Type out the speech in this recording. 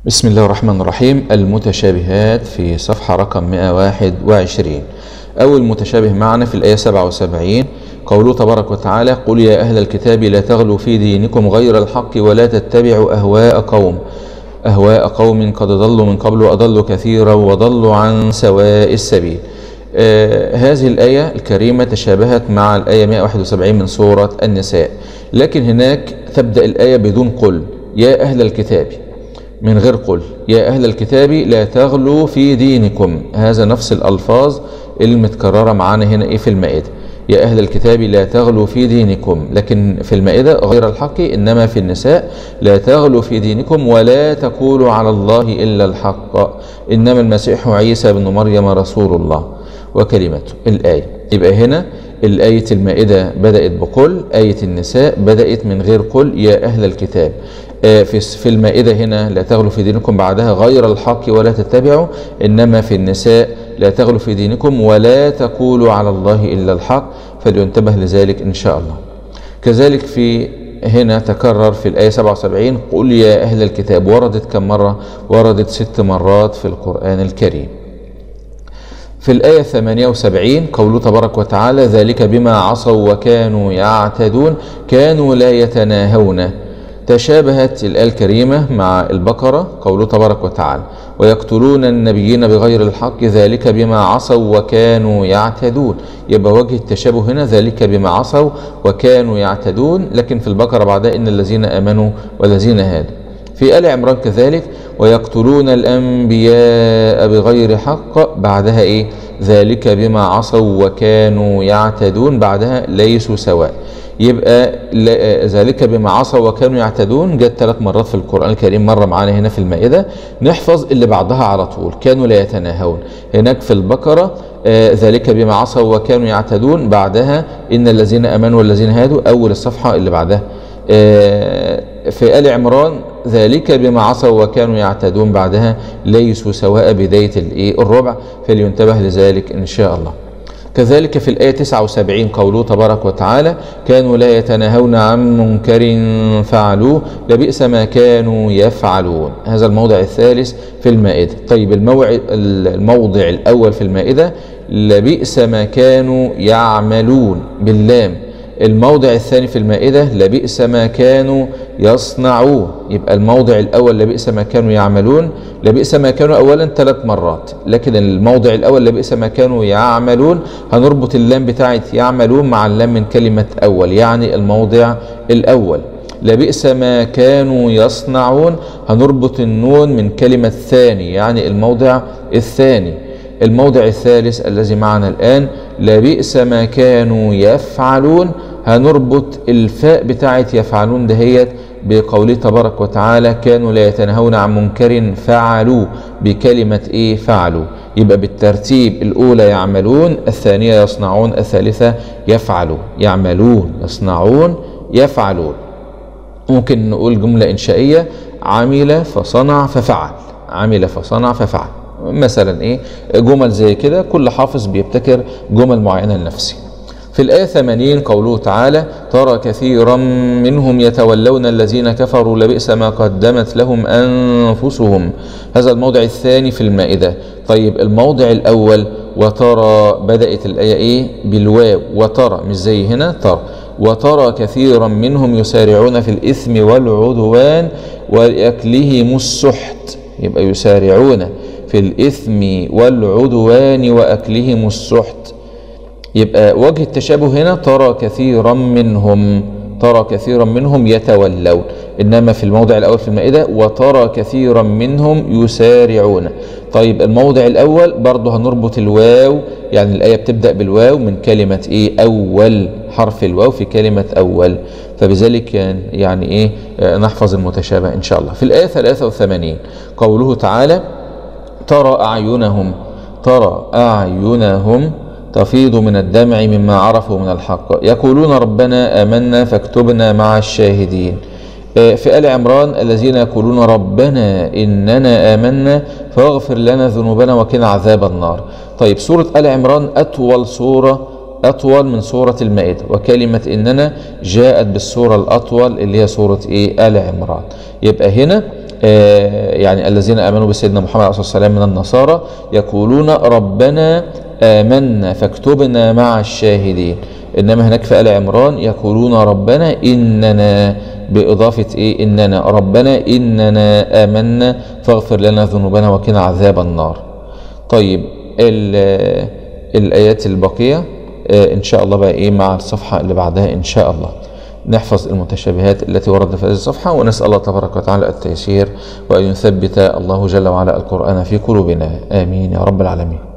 بسم الله الرحمن الرحيم. المتشابهات في صفحة رقم 121. أول متشابه معنا في الآية 77 قوله تبارك وتعالى: قل يا أهل الكتاب لا تغلوا في دينكم غير الحق ولا تتبعوا أهواء قوم قد ضلوا من قبل وأضلوا كثيرا وضلوا عن سواء السبيل. هذه الآية الكريمة تشابهت مع الآية 171 من سورة النساء، لكن هناك تبدأ الآية بدون قل يا أهل الكتاب، من غير قل يا أهل الكتاب لا تغلوا في دينكم. هذا نفس الألفاظ المتكررة معانا هنا في المائدة، يا أهل الكتاب لا تغلوا في دينكم، لكن في المائدة غير الحق، إنما في النساء لا تغلوا في دينكم ولا تقولوا على الله إلا الحق إنما المسيح عيسى بن مريم رسول الله وكلمته. الآية يبقى هنا الآية المائدة بدأت بقل، آية النساء بدأت من غير قل يا أهل الكتاب. في المائدة هنا لا تغلوا في دينكم، بعدها غير الحق ولا تتبعوا، إنما في النساء لا تغلوا في دينكم ولا تقولوا على الله إلا الحق، فلينتبه لذلك إن شاء الله. كذلك في هنا تكرر في الآية 77 قل يا أهل الكتاب، وردت كم مرة؟ وردت 6 مرات في القرآن الكريم. في الآية 78 قوله تبارك وتعالى: ذلك بما عصوا وكانوا يعتدون كانوا لا يتناهون. تشابهت الآية الكريمة مع البقرة قوله تبارك وتعالى: ويقتلون النبيين بغير الحق ذلك بما عصوا وكانوا يعتدون. يبقى وجه التشابه هنا ذلك بما عصوا وكانوا يعتدون، لكن في البقرة بعدها إن الذين آمنوا والذين هادوا. في آل عمران كذلك ويقتلون الأنبياء بغير حق، بعدها ذلك بما عصوا وكانوا يعتدون، بعدها ليسوا سواء. يبقى ذلك بما عصوا وكانوا يعتدون جت 3 مرات في القرآن الكريم، مرة معانا هنا في المائدة. نحفظ اللي بعدها على طول، كانوا لا يتناهون. هناك في البقرة ذلك بما عصوا وكانوا يعتدون، بعدها إن الذين آمنوا والذين هادوا، أول الصفحة اللي بعدها. في آل عمران ذلك بما عصوا وكانوا يعتدون، بعدها ليسوا سواء، بداية الربع، فلينتبه لذلك إن شاء الله. كذلك في الآية 79 قوله تبارك وتعالى: كانوا لا يتناهون عن منكر فعلوه لبئس ما كانوا يفعلون. هذا الموضع الثالث في المائدة. طيب الموضع الأول في المائدة لبئس ما كانوا يعملون باللام. الموضع الثاني في المائدة لبئس ما كانوا يصنعون. يبقى الموضع الأول لبئس ما كانوا يعملون، لبئس ما كانوا أولا 3 مرات، لكن الموضع الأول لبئس ما كانوا يعملون هنربط اللام بتاعت يعملون مع اللام من كلمة أول، يعني الموضع الأول. لبئس ما كانوا يصنعون هنربط النون من كلمة ثاني، يعني الموضع الثاني. الموضع الثالث الذي معنا الآن لبئس ما كانوا يفعلون هنربط الفاء بتاعت يفعلون دهيت بقوله تبارك وتعالى: كانوا لا يتناهون عن منكر فعلوا، بكلمة فعلوا. يبقى بالترتيب: الأولى يعملون، الثانية يصنعون، الثالثة يفعلوا. يعملون، يصنعون، يفعلون. ممكن نقول جملة إنشائية: عمل فصنع ففعل، عمل فصنع ففعل مثلا. جمل زي كده، كل حافظ بيبتكر جمل معينة لنفسه. في الآية 80 قوله تعالى: ترى كثيرا منهم يتولون الذين كفروا لبئس ما قدمت لهم أنفسهم. هذا الموضع الثاني في المائدة. طيب الموضع الأول وترى بدأت الآية بالواو، وترى مش زي هنا ترى. وترى كثيرا منهم يسارعون في الإثم والعدوان وأكلهم السحت. يبقى يسارعون في الإثم والعدوان وأكلهم السحت. يبقى وجه التشابه هنا ترى كثيرا منهم، ترى كثيرا منهم يتولون، إنما في الموضع الأول في المائدة وترى كثيرا منهم يسارعون. طيب الموضع الأول برضه هنربط الواو، يعني الآية بتبدأ بالواو من كلمة أول، حرف الواو في كلمة أول، فبذلك يعني نحفظ المتشابه إن شاء الله. في الآية 83 قوله تعالى: ترى أعينهم تفيض من الدمع مما عرفوا من الحق يقولون ربنا آمنا فاكتبنا مع الشاهدين. في آل عمران الذين يقولون ربنا إننا آمنا فاغفر لنا ذنوبنا وقنا عذاب النار. طيب سورة آل عمران أطول من سورة المائدة، وكلمة إننا جاءت بالسورة الأطول اللي هي سورة آل عمران. يبقى هنا يعني الذين آمنوا بسيدنا محمد عليه الصلاة والسلام من النصارى يقولون ربنا آمنا فاكتبنا مع الشاهدين. إنما هناك في آل عمران يقولون ربنا إننا، بإضافة إيه؟ إننا، ربنا إننا آمنا فاغفر لنا ذنوبنا وقنا عذاب النار. طيب الآيات الباقية إن شاء الله بقى إيه مع الصفحة اللي بعدها إن شاء الله. نحفظ المتشابهات التي وردت في هذه الصفحة، ونسأل الله تبارك وتعالى التيسير، وأن يثبت الله جل وعلا القرآن في قلوبنا، آمين يا رب العالمين.